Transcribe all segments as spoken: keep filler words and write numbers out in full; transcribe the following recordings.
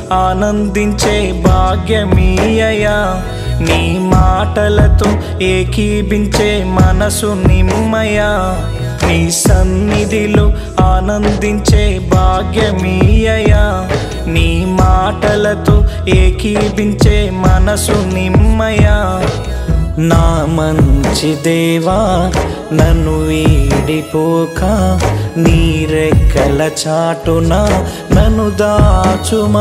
ఆనందించే భాగ్యమీయయా నీ మాటలతో ఏకీభించే మనసు నిమ్మయా నీ సన్నిధిలో ఆనందించే భాగ్యమీయయా నీ మాటలతో ఏకీభించే మనసు నిమ్మయా నా మంచి దేవా నన్ను వీడిపోక నీ రెక్కల చాటున నన్ను దాచుమా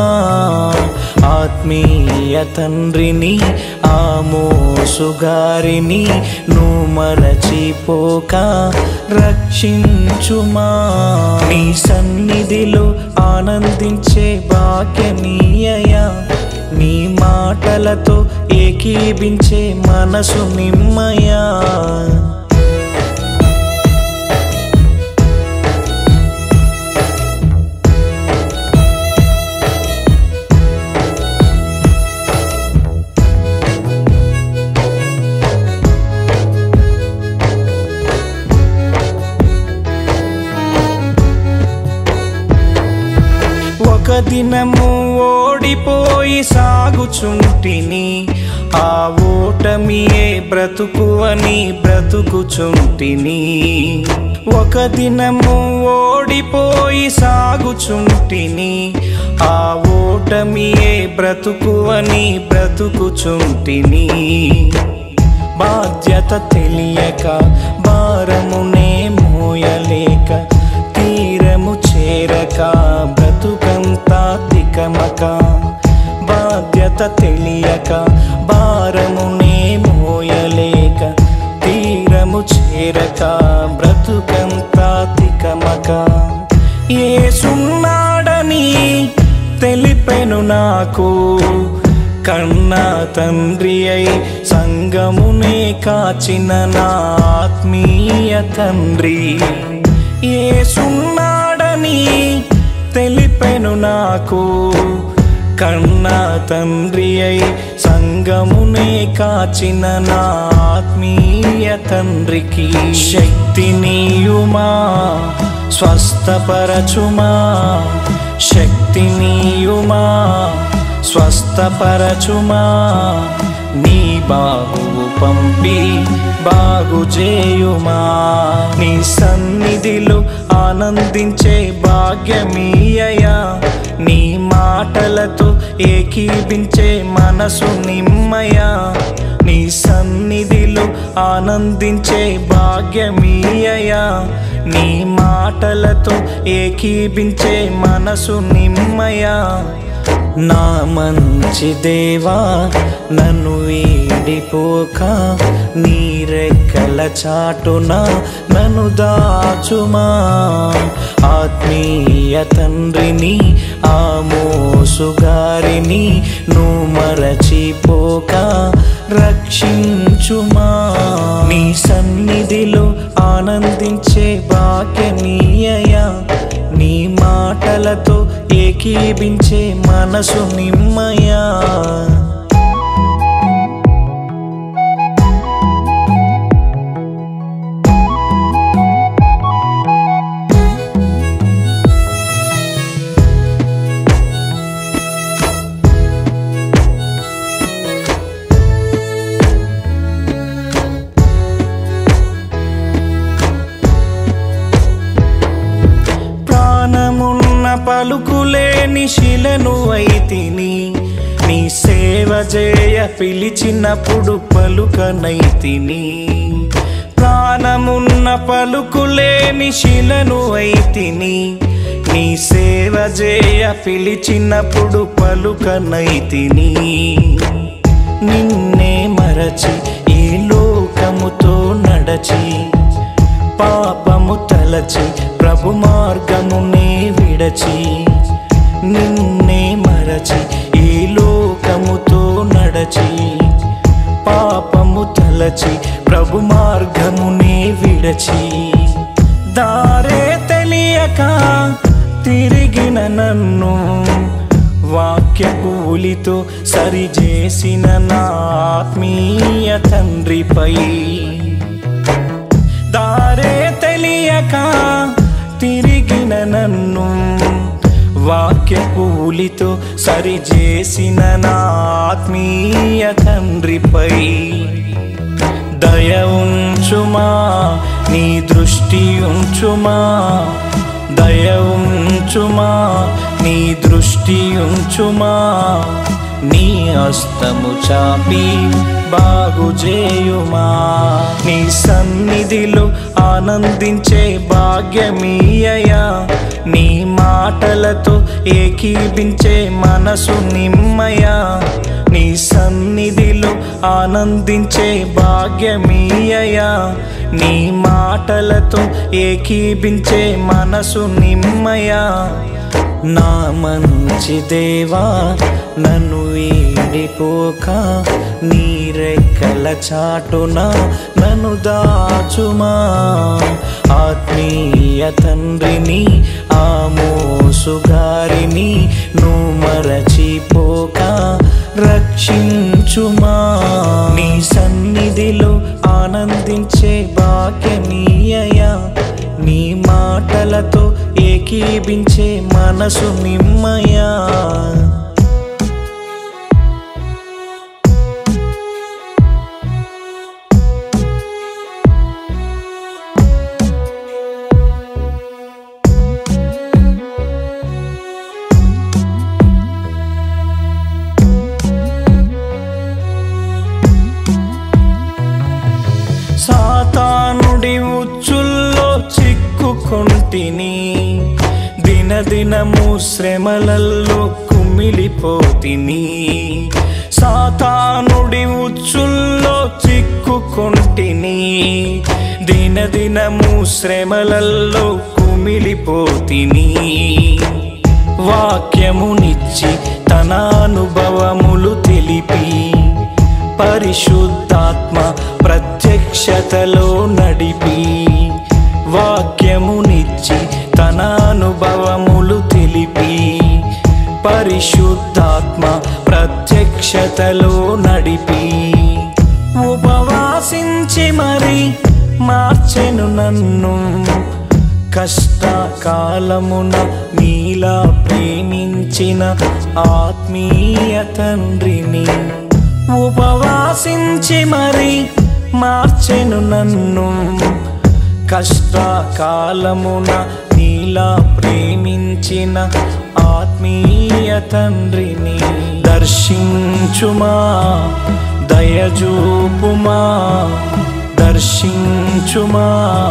ఆత్మీయ తండ్రిని ఆ మోసుగారిని నువ్వు మరచిపోక రక్షించుమా నీ సన్నిధిలో ఆనందించే భాగ్యమీయయా నీ మాటలతో ఏకీభించే మనసు నిమ్మయా ఒక దినము ఓడిపోయి సాగుచుంటిని ఆ ఓటమియే బ్రతుకు అని బ్రతుకుచుంటిని ఒక దినము ఓడిపోయి సాగుచుంటిని ఆ ఓటమియే బ్రతుకు అని బ్రతుకుచుంటిని బాధ్యత తెలియక భారమునే మోయలేక తీరము చేరక బ్రతుకంతా తికమక బాధ్యత తెలియక భారమునే మోయలేక తీరము చేరక బ్రతుకంతా తికమక యేసున్నాడని తెలిపెను నాకు కన్నా తండ్రి అయి సంగమునే కాచిన నా ఆత్మీయ తండ్రి యేసున్నాడని తెలిపెను నాకు కన్నా తండ్రి అయి సంగమునే కాచిన నా ఆత్మీయ తండ్రికి శక్తినీయుమా స్వస్థపరచుమా శక్తినీయుమా స్వస్థపరచుమా నీ బాహువు పంపి బాగు చేయుమా నీ సన్నిధిలో ఆనందించే భాగ్యమీయయా నీ మాటలతో ఏకీభించే మనసు నిమ్మయా నీ సన్నిధిలో ఆనందించే భాగ్యమీయయా నీ మాటలతో ఏకీభించే మనసు నిమ్మయా నా మంచి దేవా నన్ను వీడిపోక నీ రెక్కల చాటున నన్ను దాచుమా ఆత్మీయ తండ్రిని ఆ మోసుగారిని నువ్వు మరచిపోక రక్షించుమా నీ సన్నిధిలో ఆనందించే భాగ్యమీయయా నీ మాటలతో ఏకీభించే మనసు నిమ్మయా పలుకులేని శిలను అయితిని నీ సేవ చేయ పిలిచినప్పుడు పలుకనైతిని ప్రాణమున్న పలుకులేని శిలను అయితిని నీ సేవ చేయ పిలిచినప్పుడు పలుకనైతిని నిన్నే మరచి ఈ లోకముతో నడచి పాపము తలచి ప్రభు మార్గమునే విడచి నిన్నే మరచి ఈ లోకముతో నడచి పాపము తలచి ప్రభు మార్గమునే విడచి దారే తెలియక తిరిగిన నన్ను వాక్య కూలితో సరిచేసిన నా ఆత్మీయ తండ్రిపై దారే తెలియక తిరిగిన నన్ను వాక్య కూలి బుద్ధితో సరిచేసిన నా ఆత్మీయ తండ్రిపై దయ ఉంచుమా, నీ దృష్టి ఉంచుమా, దయ ఉంచుమా, నీ దృష్టి ఉంచుమా, నీ హస్తము చాపి బాగు చేయుమా. నీ సన్నిధిలో ఆనందించే భాగ్యమీయయా, నీ మాటలతో ఏకీభించే మనసు నిమ్మయా. నీ సన్నిధిలో ఆనందించే భాగ్యమీయయా, నీ మాటలతో ఏకీభించే మనసు నిమ్మయా. నా మంచి దేవా, నన్ను వీడిపోక నీ రెక్కల చాటున నన్ను దాచుమా. ఆత్మీయ తండ్రిని, ఆ మోసుగారిని నువ్వు మరచిపోక రక్షించుమా. నీ సన్నిధిలో ఆనందించే భాగ్యమీయయా, నీ మాటలతో ఏకీభించే మనసు నిమ్మయా. సాతానుడి ఉచ్చుల్లో చిక్కుకొంటిని, దినదినము శ్రమలల్లో కుమిలిపోతిని. సాతానుడి ఉచ్చుల్లో చిక్కుకొంటిని, దినదినము శ్రమలల్లో కుమిలిపోతిని. వాక్యమునిచ్చి తన అనుభవములు తెలిపి పరిశుద్ధాత్మ ప్రత్యక్షతలో నడిపి, వాక్యమునిచ్చి తన అనుభవములు తెలిపి పరిశుద్ధాత్మ ప్రత్యక్షతలో నడిపి, ఉపవాసించి మరి మార్చెను నన్ను. కష్టకాలమున నీలా ప్రేమించిన ఆత్మీయ తండ్రిని, ఉపవాసించి మరి మార్చెను నన్ను. కష్టకాలమున నీలా ప్రేమించిన ఆత్మీయ తండ్రిని దర్శించుమా, దయచూపుమా, దర్శించుమా,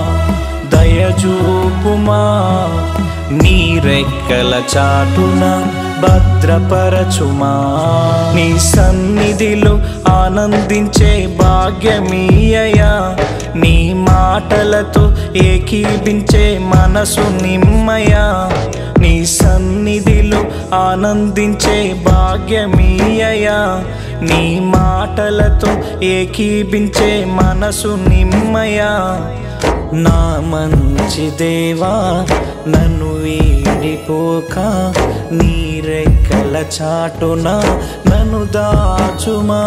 దయచూపుమా. నీ రెక్కల చాటున భద్రపరచుమా. నీ సన్నిధిలో ఆనందించే భాగ్యమీయయా, నీ మాటలతో ఏకీభించే మనసు నిమ్మయా. నీ సన్నిధిలో ఆనందించే భాగ్యమీయయా, నీ మాటలతో ఏకీభించే మనసు నిమ్మయా. నా మంచి దేవా, నన్ను వీడిపోక నీ రెక్కల చాటున నన్ను దాచుమా.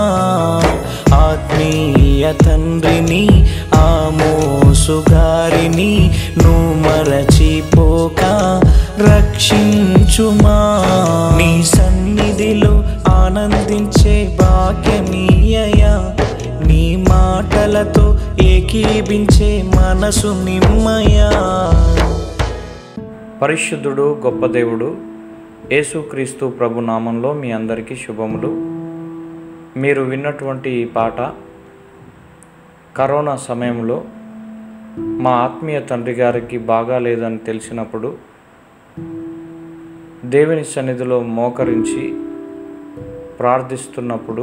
ఆత్మీయ తండ్రిని, ఆ మోసుగారిని నువ్వు మరచిపోక రక్షించుమా. నీ సన్నిధిలో ఆనందించే భాగ్యమీయయా, నీ మాటలతో ఏకీభించే మనసు నిమ్మయా. పరిశుద్ధుడు గొప్ప దేవుడు యేసుక్రీస్తు ప్రభు నామంలో మీ అందరికీ శుభములు. మీరు విన్నటువంటి ఈ పాట కరోనా సమయంలో మా ఆత్మీయ తండ్రి గారికి బాగాలేదని తెలిసినప్పుడు దేవుని సన్నిధిలో మోకరించి ప్రార్థిస్తున్నప్పుడు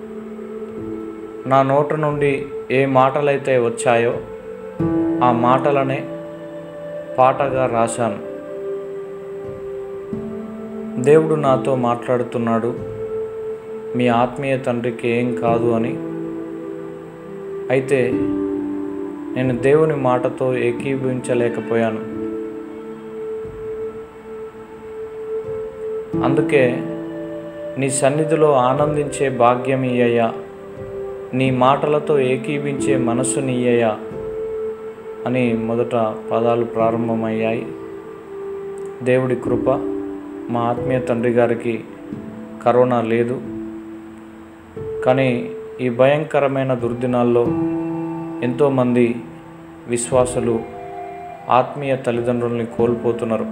నా నోట నుండి ఏ మాటలైతే వచ్చాయో ఆ మాటలనే పాటగా రాశాను. దేవుడు నాతో మాట్లాడుతున్నాడు, మీ ఆత్మీయ తండ్రికి ఏం కాదు అని. అయితే నేను దేవుని మాటతో ఏకీభవించలేకపోయాను. అందుకే నీ సన్నిధిలో ఆనందించే భాగ్యం ఇయ్యయ్యా, నీ మాటలతో ఏకీభించే మనస్సుని ఇయ్యయ్యా అని మొదట పదాలు ప్రారంభమయ్యాయి. దేవుడి కృప, మా ఆత్మీయ తండ్రి గారికి కరోనా లేదు. కానీ ఈ భయంకరమైన దుర్దినాల్లో ఎంతోమంది విశ్వాసులు ఆత్మీయ తల్లిదండ్రుల్ని కోల్పోతున్నారు.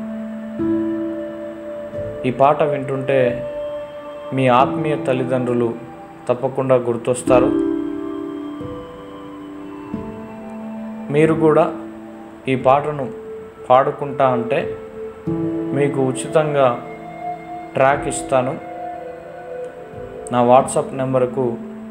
ఈ పాట వింటుంటే మీ ఆత్మీయ తల్లిదండ్రులు తప్పకుండా గుర్తొస్తారు. మీరు కూడా ఈ పాటను పాడుకుంటా అంటే మీకు ఉచితంగా ట్రాక్ ఇస్తాను. నా వాట్సాప్ నెంబర్కు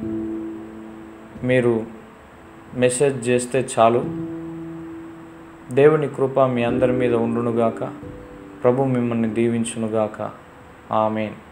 మీరు మెసేజ్ చేస్తే చాలు. దేవుని కృప మీ అందరి మీద ఉండునుగాక. ప్రభు మిమ్మల్ని దీవించునుగాక. ఆమేన్.